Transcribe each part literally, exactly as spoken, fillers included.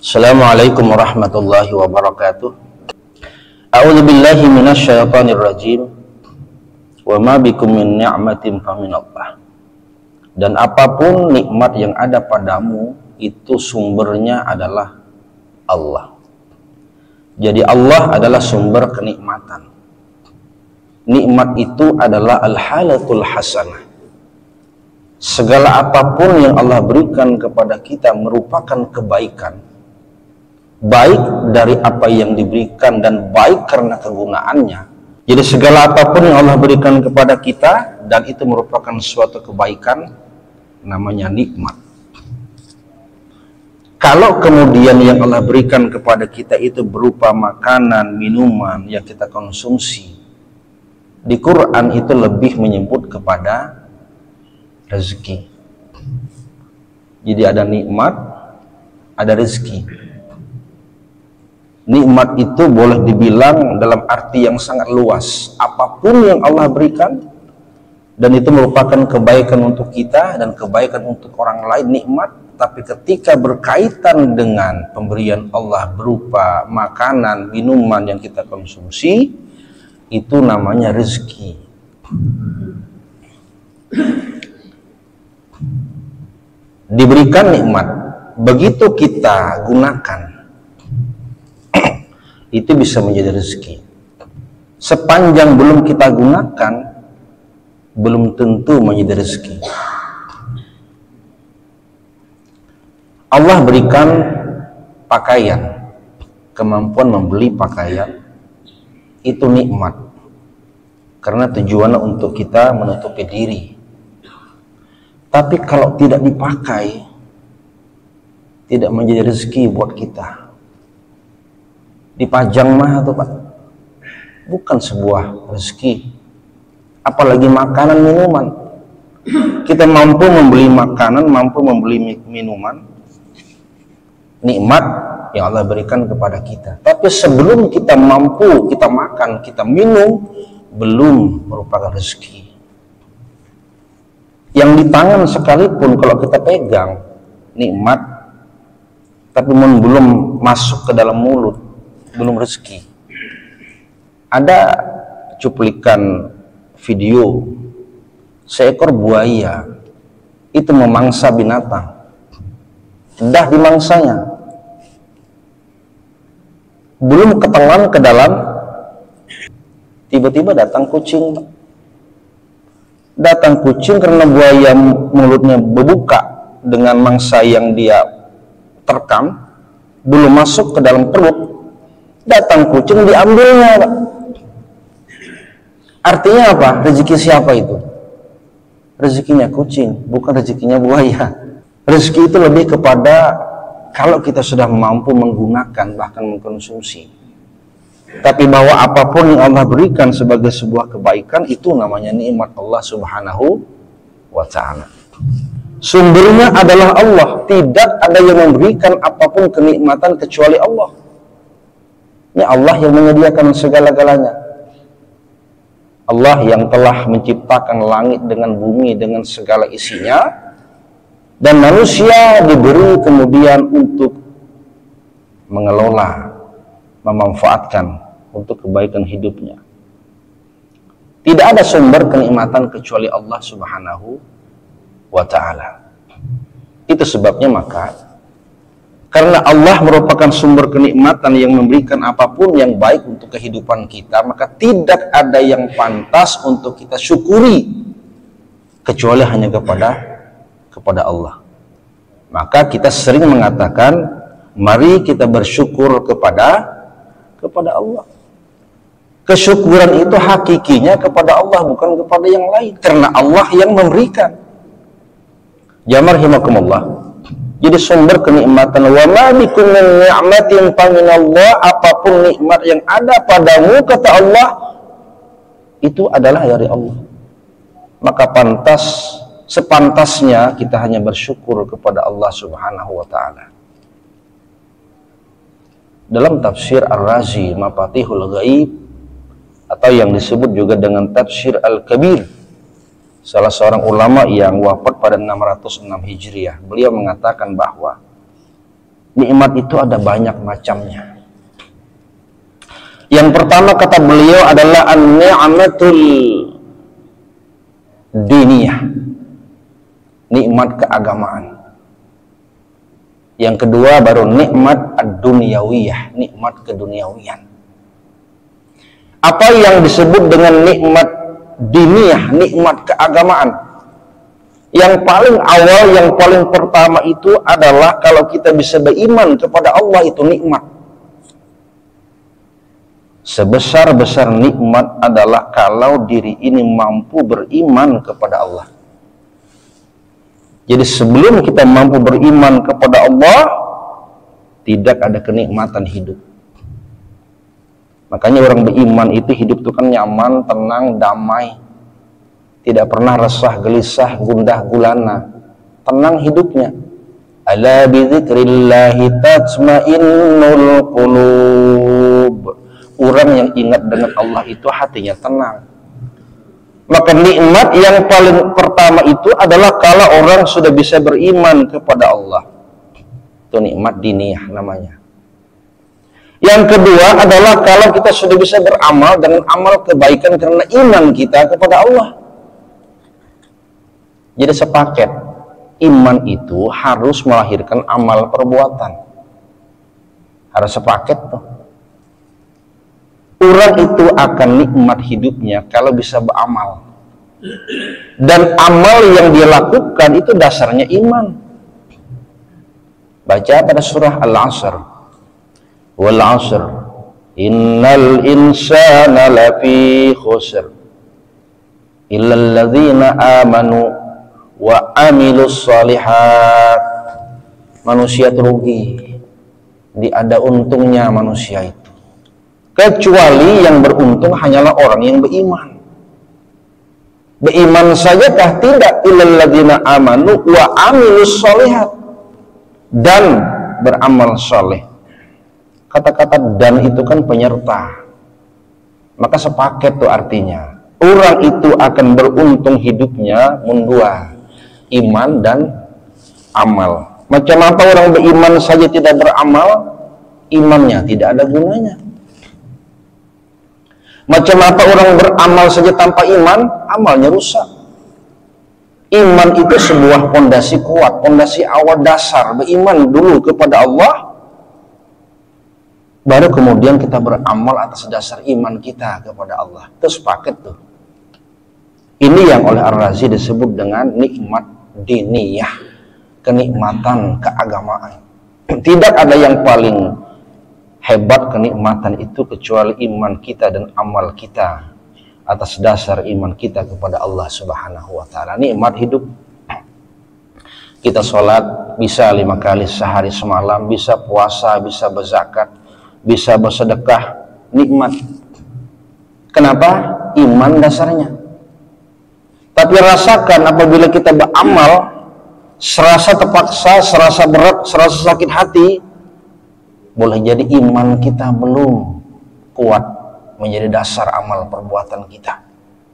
Assalamualaikum warahmatullahi wabarakatuh. A'udzu billahi minasyaitonir rajim. Wa ma bikum min ni'matin faminallah. Dan apapun nikmat yang ada padamu itu sumbernya adalah Allah. Jadi Allah adalah sumber kenikmatan. Nikmat itu adalah al-halatul hasanah. Segala apapun yang Allah berikan kepada kita merupakan kebaikan, baik dari apa yang diberikan dan baik karena kegunaannya. Jadi segala apapun yang Allah berikan kepada kita dan itu merupakan suatu kebaikan, namanya nikmat. Kalau kemudian yang Allah berikan kepada kita itu berupa makanan, minuman yang kita konsumsi, di Quran itu lebih menyebut kepada rezeki. Jadi ada nikmat, ada rezeki. Nikmat itu boleh dibilang dalam arti yang sangat luas. Apapun yang Allah berikan dan itu merupakan kebaikan untuk kita dan kebaikan untuk orang lain, nikmat. Tapi ketika berkaitan dengan pemberian Allah berupa makanan, minuman yang kita konsumsi, itu namanya rezeki. Diberikan nikmat, begitu kita gunakan, itu bisa menjadi rezeki. Sepanjang belum kita gunakan, belum tentu menjadi rezeki. Allah berikan pakaian, kemampuan membeli pakaian, itu nikmat. Karena tujuannya untuk kita menutupi diri. Tapi kalau tidak dipakai, tidak menjadi rezeki buat kita. Dipajang mah tuh Pak, bukan sebuah rezeki. Apalagi makanan minuman. Kita mampu membeli makanan, mampu membeli minuman, nikmat yang Allah berikan kepada kita. Tapi sebelum kita mampu, kita makan, kita minum, belum merupakan rezeki. Yang di tangan sekalipun kalau kita pegang nikmat, tapi belum masuk ke dalam mulut, belum rezeki. Ada cuplikan video seekor buaya itu memangsa binatang, dah dimangsanya, belum ketelan ke dalam, tiba-tiba datang kucing. Datang kucing karena buaya mulutnya berbuka dengan mangsa yang dia terkam, belum masuk ke dalam perut. Datang kucing, diambilnya Pak. Artinya apa? Rezeki siapa itu? Rezekinya kucing, bukan rezekinya buaya. Rezeki itu lebih kepada kalau kita sudah mampu menggunakan, bahkan mengkonsumsi. Tapi bahwa apapun yang Allah berikan sebagai sebuah kebaikan, itu namanya nikmat Allah subhanahu wa ta'ala. Sumbernya adalah Allah. Tidak ada yang memberikan apapun kenikmatan kecuali Allah. Ini Allah yang menyediakan segala-galanya. Allah yang telah menciptakan langit dengan bumi dengan segala isinya, dan manusia diberi kemudian untuk mengelola, memanfaatkan untuk kebaikan hidupnya. Tidak ada sumber kenikmatan kecuali Allah subhanahu wa ta'ala. Itu sebabnya maka karena Allah merupakan sumber kenikmatan yang memberikan apapun yang baik untuk kehidupan kita, maka tidak ada yang pantas untuk kita syukuri kecuali hanya kepada kepada Allah. Maka kita sering mengatakan, mari kita bersyukur kepada kepada Allah. Kesyukuran itu hakikinya kepada Allah, bukan kepada yang lain, karena Allah yang memberikan. Jamaah rahimakumullah. Jadi sumber kenikmatan, wa ma bikum min ni'matin faminallah, apapun nikmat yang ada padamu kata Allah itu adalah dari Allah. Maka pantas, sepantasnya kita hanya bersyukur kepada Allah subhanahu wa ta'ala. Dalam tafsir Ar-Razi Mafatihul Ghaib, atau yang disebut juga dengan tafsir Al-Kabir, salah seorang ulama yang wafat pada enam ratus enam Hijriah, beliau mengatakan bahwa Nikmat itu ada banyak macamnya. Yang pertama kata beliau adalah an-ni'matul diniyah, nikmat keagamaan. Yang kedua baru nikmat ad-dunyawiyah, nikmat keduniawian. Apa yang disebut dengan nikmat diniyah, nikmat keagamaan? Yang paling awal, yang paling pertama itu adalah kalau kita bisa beriman kepada Allah, itu nikmat. Sebesar-besar nikmat adalah kalau diri ini mampu beriman kepada Allah. Jadi sebelum kita mampu beriman kepada Allah, tidak ada kenikmatan hidup. Makanya orang beriman itu hidup itu kan nyaman, tenang, damai. Tidak pernah resah, gelisah, gundah, gulana. Tenang hidupnya. Ala bidzikrillahi tatma'innul qulub. Orang yang ingat dengan Allah itu hatinya tenang. Maka nikmat yang paling pertama itu adalah kalau orang sudah bisa beriman kepada Allah. Itu nikmat diniyah namanya. Yang kedua adalah kalau kita sudah bisa beramal dengan amal kebaikan karena iman kita kepada Allah. Jadi sepaket, iman itu harus melahirkan amal perbuatan. Harus sepaket tuh. Orang itu akan nikmat hidupnya kalau bisa beramal. Dan amal yang dia lakukan itu dasarnya iman. Baca pada surah Al-Asr. Wal 'asr. Innal insana lafi khusr. Illal ladzina amanu wa amilus shalihat. Manusia rugi, di ada untungnya manusia itu, kecuali yang beruntung hanyalah orang yang beriman. Beriman sajakah? Tidak. Illal ladzina amanu wa amilus shalihat, dan beramal saleh. Kata-kata dan itu kan penyerta, maka sepaket tuh artinya. Orang itu akan beruntung hidupnya mendua, iman dan amal. Macam apa orang beriman saja tidak beramal, imannya tidak ada gunanya. Macam apa orang beramal saja tanpa iman, amalnya rusak. Iman itu sebuah pondasi kuat, pondasi awal dasar. Beriman dulu kepada Allah, baru kemudian kita beramal atas dasar iman kita kepada Allah. Itu sepaket tuh. Ini yang oleh Ar-Razi disebut dengan nikmat diniyah, kenikmatan keagamaan. Tidak ada yang paling hebat kenikmatan itu kecuali iman kita dan amal kita atas dasar iman kita kepada Allah Subhanahu wa taala. Nikmat hidup. Kita sholat bisa lima kali sehari semalam, bisa puasa, bisa berzakat, bisa bersedekah, nikmat. Kenapa? Iman dasarnya. Tapi rasakan apabila kita beramal, serasa terpaksa, serasa berat, serasa sakit hati, boleh jadi iman kita belum kuat menjadi dasar amal perbuatan kita.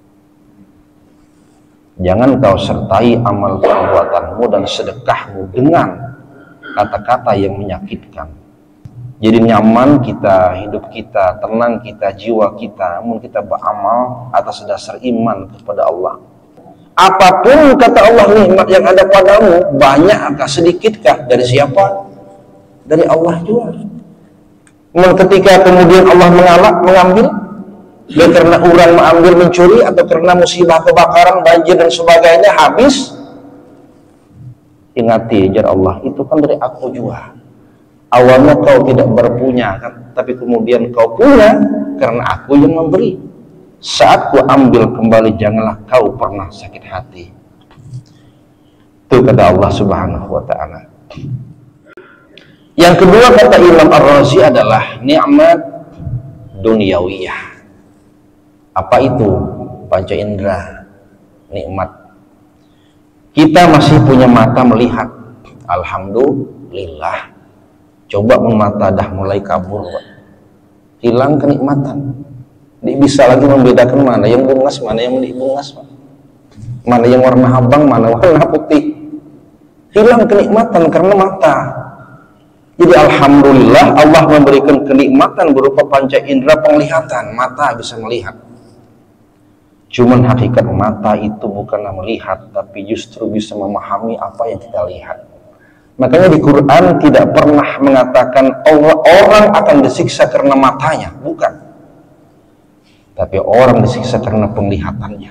Jangan kau sertai amal perbuatanmu dan sedekahmu dengan kata-kata yang menyakitkan. Jadi nyaman kita, hidup kita, tenang kita, jiwa kita, namun kita beramal atas dasar iman kepada Allah. Apapun kata Allah nikmat yang ada padamu, banyakkah sedikitkah, dari siapa? Dari Allah juga. Namun ketika kemudian Allah mengalak, mengambil, dan karena orang mengambil mencuri, atau karena musibah kebakaran, banjir dan sebagainya habis, ingati jar Allah, itu kan dari aku juga. Awalnya kau tidak berpunya kan, tapi kemudian kau punya karena aku yang memberi. Saat ku ambil kembali, janganlah kau pernah sakit hati. Itu kata Allah Subhanahu wa ta'ala. Yang kedua kata Imam Ar-Razi adalah nikmat duniawiyah. Apa itu? Panca indera, nikmat. Kita masih punya mata melihat, alhamdulillah. Coba mata dah mulai kabur, hilang kenikmatan. Dia bisa lagi membedakan mana yang bungas, mana yang tidak bungas, mana yang warna abang, mana warna putih. Hilang kenikmatan karena mata. Jadi alhamdulillah Allah memberikan kenikmatan berupa panca indera penglihatan, mata bisa melihat. Cuman hakikat mata itu bukanlah melihat, tapi justru bisa memahami apa yang kita lihat. Makanya di Quran tidak pernah mengatakan orang akan disiksa karena matanya, bukan. Tapi orang disiksa karena penglihatannya.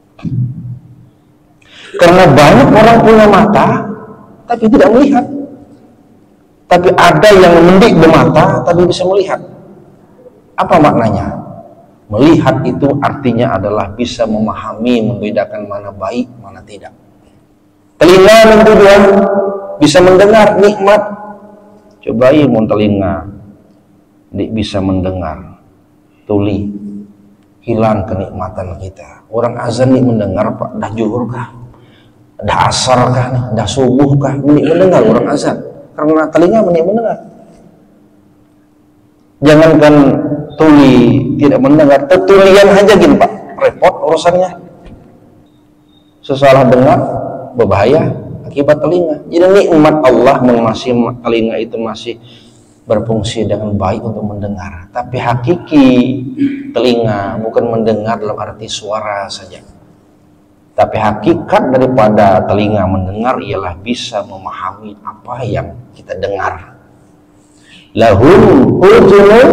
Karena banyak orang punya mata, tapi tidak melihat. Tapi ada yang mendik bermata, tapi bisa melihat. Apa maknanya? Melihat itu artinya adalah bisa memahami, membedakan mana baik, mana tidak. Telinga yang kedua, bisa mendengar, nikmat. Cobain mau telinga, bisa mendengar, tuli, hilang kenikmatan kita. Orang azan nih mendengar, Pak, dah zuhur kah? Dah asar kah? Dah subuh kah? Menik mendengar orang azan. Karena telinga menik mendengar. Jangankan tuli tidak mendengar, tetulian aja gini Pak, repot urusannya. Sesalah dengar berbahaya akibat telinga. Jadi nikmat Allah masih telinga itu masih berfungsi dengan baik untuk mendengar. Tapi hakiki telinga bukan mendengar dalam arti suara saja. Tapi hakikat daripada telinga mendengar ialah bisa memahami apa yang kita dengar. Lahum udhunun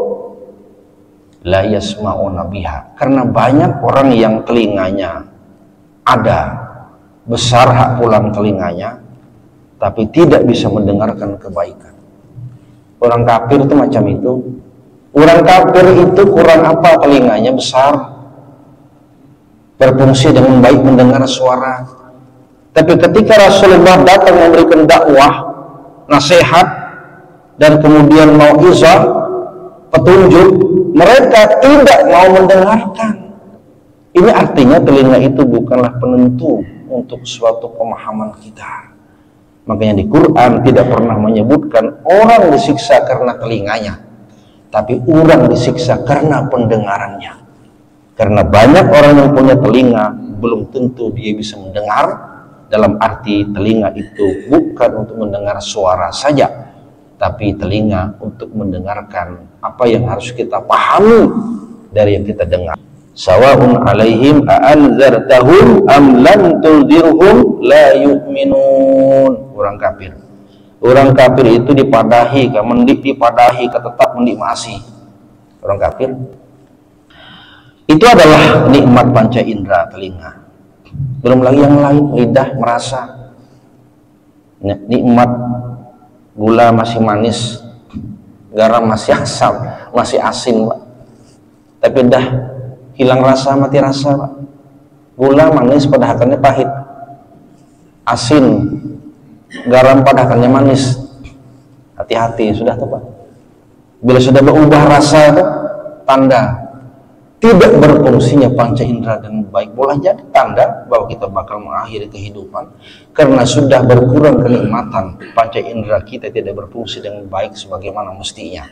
la yasma'una biha. Karena banyak orang yang telinganya ada, besar hak pulang telinganya, tapi tidak bisa mendengarkan kebaikan. Orang kafir itu macam itu. Orang kafir itu kurang apa telinganya, besar, berfungsi dengan baik mendengar suara. Tapi ketika Rasulullah datang memberikan dakwah, nasihat, dan kemudian mau izah, petunjuk, mereka tidak mau mendengarkan. Ini artinya telinga itu bukanlah penentu untuk suatu pemahaman kita. Makanya di Quran tidak pernah menyebutkan orang disiksa karena telinganya, tapi orang disiksa karena pendengarannya. Karena banyak orang yang punya telinga, belum tentu dia bisa mendengar. Dalam arti telinga itu bukan untuk mendengar suara saja, tapi telinga untuk mendengarkan apa yang harus kita pahami dari yang kita dengar. Sawa'un alaihim a'anzartahum am lam tunzirhum la yu'minun. Orang kafir. Orang kafir itu dipadahi, mendik dipadahi, tetap mendik masih. Orang kafir. Itu adalah nikmat panca indera telinga. Belum lagi yang lain, lidah merasa. Nikmat gula masih manis, garam masih asam, masih asin, Pak. Tapi dah hilang rasa, mati rasa, Pak. Gula manis pada hakikatnya pahit, asin, garam pada hakikatnya manis. Hati-hati, sudah tuh Pak. Bila sudah berubah rasa itu tanda tidak berfungsinya panca indera dengan baik. Boleh jadi tanda bahwa kita bakal mengakhiri kehidupan karena sudah berkurang kenikmatan, panca indera kita tidak berfungsi dengan baik sebagaimana mestinya.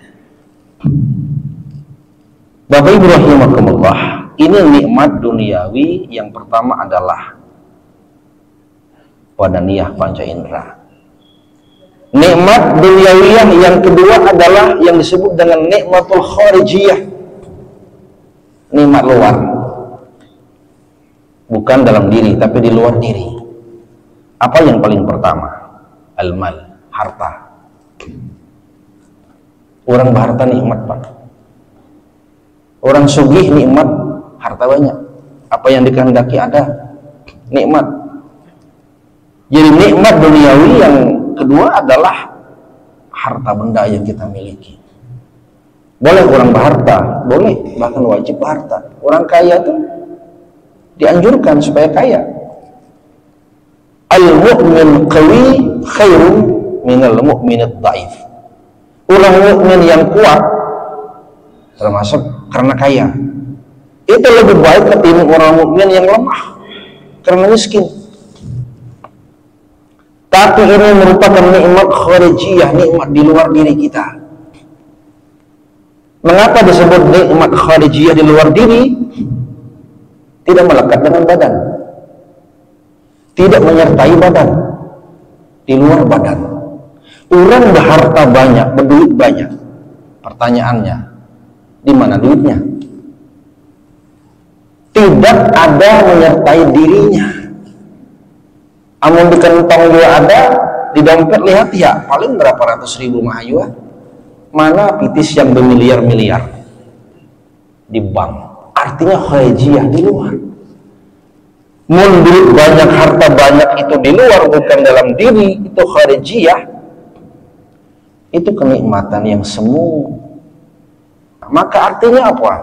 Bapak Ibu rahimakumullah, ini nikmat duniawi. Yang pertama adalah pada niyah panca indera. Nikmat duniawiyah yang kedua adalah yang disebut dengan nikmatul kharijiyah. Nikmat luar, bukan dalam diri tapi di luar diri. Apa yang paling pertama? Al-mal, harta. Orang berharta nikmat, Pak. Orang sugih nikmat, harta banyak. Apa yang dikehendaki ada, nikmat. Jadi nikmat duniawi yang kedua adalah harta benda yang kita miliki. Boleh orang berharta, boleh, bahkan wajib berharta. Orang kaya tuh dianjurkan supaya kaya. Al-mu'min qawi khairun minal mu'minid dhaif. Orang mukmin yang kuat termasuk karena kaya, itu lebih baik ketimbang orang mukmin yang lemah karena miskin. Tapi ini merupakan nikmat kharijiyah, nikmat di luar diri kita. Mengapa disebut nikmat kharijiyah di luar diri? Tidak melekat dengan badan, tidak menyertai badan, di luar badan. Orang berharta banyak, berduit banyak. Pertanyaannya, di mana duitnya? Tidak ada menyertai dirinya. Amun di kantong juga ada, di dompet lihat ya, paling berapa ratus ribu mahayua. Mana pitis yang bermiliar-miliar di bank? Artinya kharijiyah di luar. Mun duit banyak, harta banyak itu di luar, bukan dalam diri, itu kharijiyah. Itu kenikmatan yang semu. Maka artinya apa?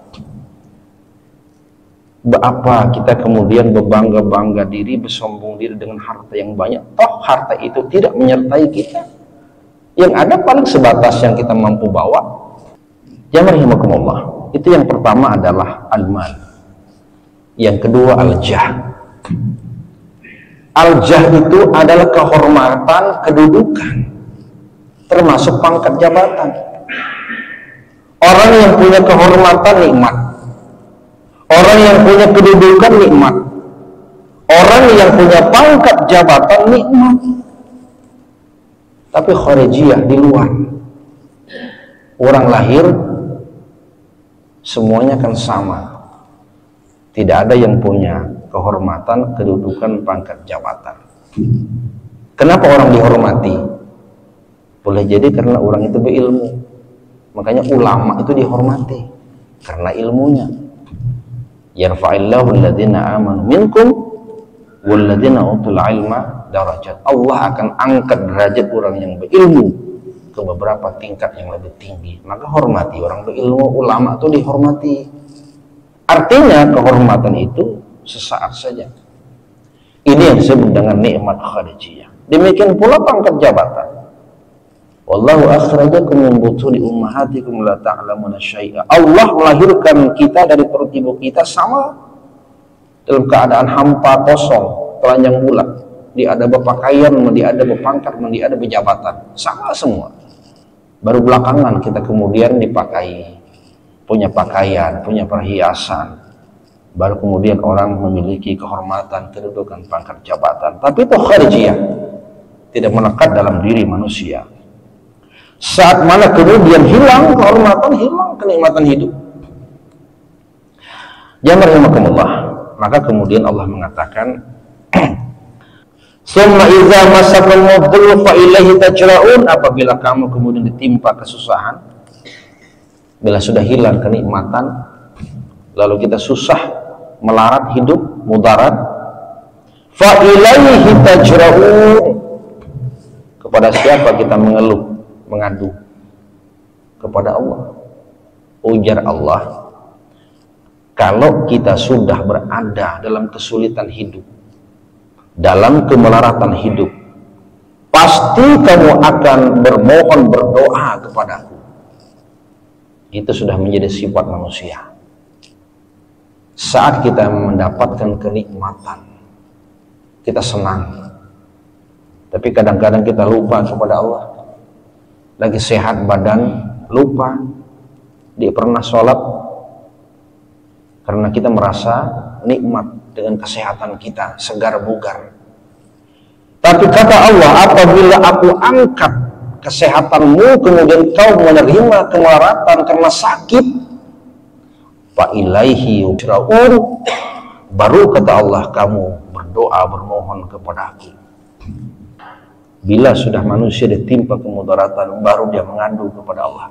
Apa kita kemudian berbangga-bangga diri, bersombong diri dengan harta yang banyak? Toh harta itu tidak menyertai kita. Yang ada paling sebatas yang kita mampu bawa. Ya rahimakumullah. Itu yang pertama adalah al-mal. Yang kedua al-jah. Al-jah itu adalah kehormatan, kedudukan, termasuk pangkat jabatan. Orang yang punya kehormatan nikmat, orang yang punya kedudukan nikmat, orang yang punya pangkat jabatan nikmat. Tapi kharijiyah di luar, orang lahir semuanya kan sama, tidak ada yang punya kehormatan, kedudukan, pangkat jabatan. Kenapa orang dihormati? Boleh jadi karena orang itu berilmu. Makanya ulama itu dihormati karena ilmunya. Yarfa'illahu alladhina amanu minkum walladhina utul ilma darajat. Allah akan angkat derajat orang yang berilmu ke beberapa tingkat yang lebih tinggi. Maka hormati orang berilmu, ulama itu dihormati. Artinya kehormatan itu sesaat saja. Ini yang disebut dengan nikmat kharijiyah. Demikian pula pangkat jabatan. Wallahu akhrajakum min butuni ummahatikum la ta'lamuna syai'a. Allah melahirkan kita dari perut ibu kita sama dalam keadaan hampa, kosong, telanjang bulat. Dia ada berpakaian, dia ada berpangkat, dia ada berjabatan, sama semua. Baru belakangan kita kemudian dipakai, punya pakaian, punya perhiasan. Baru kemudian orang memiliki kehormatan, kedudukan, pangkat jabatan. Tapi itu kharijiyah, tidak melekat dalam diri manusia. Saat mana kemudian hilang kehormatan, hilang kenikmatan hidup. Jangan rahimakumullah. Maka kemudian Allah mengatakan, "Summa idza masakum mudhillu fa ilaihi tajra'un." Apabila kamu kemudian ditimpa kesusahan, bila sudah hilang kenikmatan, lalu kita susah, melarat hidup, mudarat, fa ilaihi tajra'un. Kepada siapa kita mengeluh, mengadu? Kepada Allah. Ujar Allah, kalau kita sudah berada dalam kesulitan hidup, dalam kemelaratan hidup, pasti kamu akan bermohon, berdoa kepadaku. Itu sudah menjadi sifat manusia. Saat kita mendapatkan kenikmatan, kita senang, tapi kadang-kadang kita lupa kepada Allah. Lagi sehat badan, lupa dia pernah sholat, karena kita merasa nikmat dengan kesehatan kita, segar bugar. Tapi kata Allah, apabila aku angkat kesehatanmu, kemudian kau menerima kemelaratan karena sakit, fa ilaihi yujra'un, baru kata Allah kamu berdoa, bermohon kepada aku. Bila sudah manusia ditimpa kemudaratan, baru dia mengadu kepada Allah.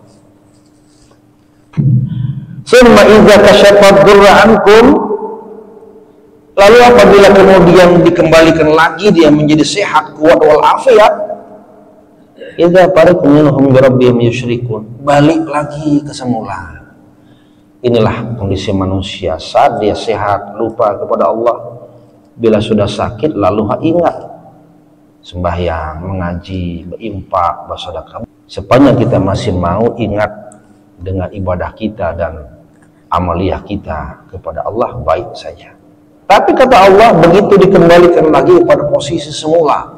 Summa idza kashafa dhurra ankum, lalu apabila kemudian dikembalikan lagi dia menjadi sehat, kuat wal afiat, idza fariqun minhum bi rabbihim yusyrikun, balik lagi ke semula. Inilah kondisi manusia saat dia sehat, lupa kepada Allah. Bila sudah sakit, lalu ingat sembahyang, mengaji, berimpak, bersedekah. Sepanjang kita masih mau ingat dengan ibadah kita dan amaliyah kita kepada Allah, baik saja. Tapi kata Allah, begitu dikembalikan lagi pada posisi semula,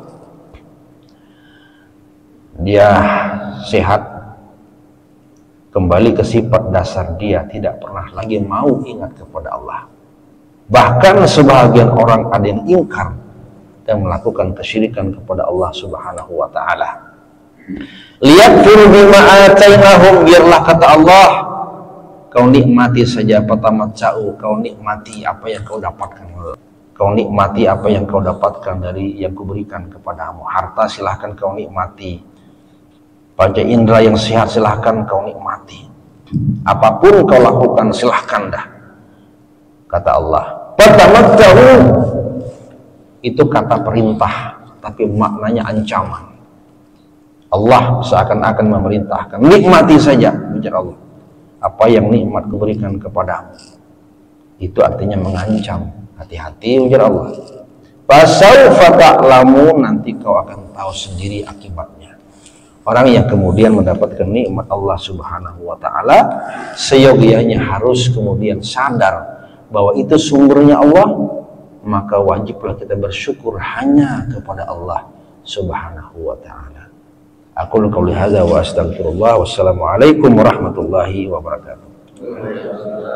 dia sehat, kembali ke sifat dasar dia, tidak pernah lagi mau ingat kepada Allah. Bahkan sebagian orang ada yang ingkar dan melakukan kesyirikan kepada Allah Subhanahu wa ta'ala. Liyakfuru bima atainahum, biarlah kata Allah kau nikmati saja, patamatta'u, kau nikmati apa yang kau dapatkan. Kau nikmati apa yang kau dapatkan dari yang kuberikan kepadamu. Harta silahkan kau nikmati, panca indera yang sehat silahkan kau nikmati, apapun kau lakukan silahkan dah, kata Allah. Patamatta'u itu kata perintah, tapi maknanya ancaman. Allah seakan-akan memerintahkan, nikmati saja, ujar Allah, apa yang nikmat kuberikan kepadamu. Itu artinya mengancam, hati-hati, ujar Allah. Fasaufa ta'lamu, nanti kau akan tahu sendiri akibatnya. Orang yang kemudian mendapatkan nikmat Allah Subhanahu wa ta'ala, seyogianya harus kemudian sadar bahwa itu sumbernya Allah, maka wajiblah kita bersyukur hanya kepada Allah Subhanahu wa ta'ala. Aku qouli hadza wa astaghfirullah. Wassalamualaikum warahmatullahi wabarakatuh.